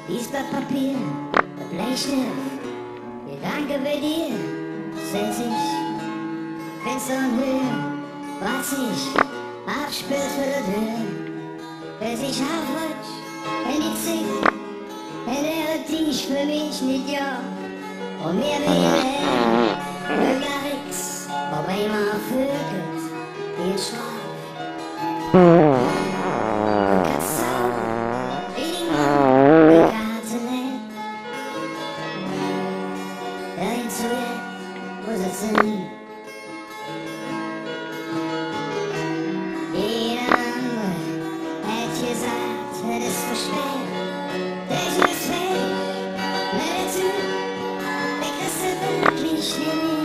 dies Blatt Papier, der Bleistift, Gedanke bei dir, setz ich, Fenster und Höhe, was ich abspürst für die Tür, bis ich aufrutsch, in die Zick, in der Tisch für mich nicht ja, und mir wieder Bürgerix, wobei man vögelt, wie ein Schwein. Jeder andere hätte gesagt, das ist zu spät. Das ist fake, meine Tür, der kriegst du wirklich nicht.